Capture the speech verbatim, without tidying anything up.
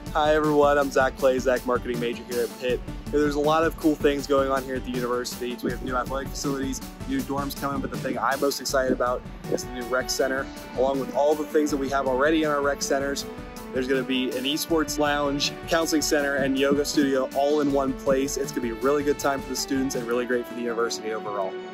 Hi everyone, I'm Zach Klaczak, marketing major here at Pitt. There's a lot of cool things going on here at the university. We have new athletic facilities, new dorms coming, but the thing I'm most excited about is the new rec center. Along with all the things that we have already in our rec centers, there's going to be an esports lounge, counseling center, and yoga studio all in one place. It's going to be a really good time for the students and really great for the university overall.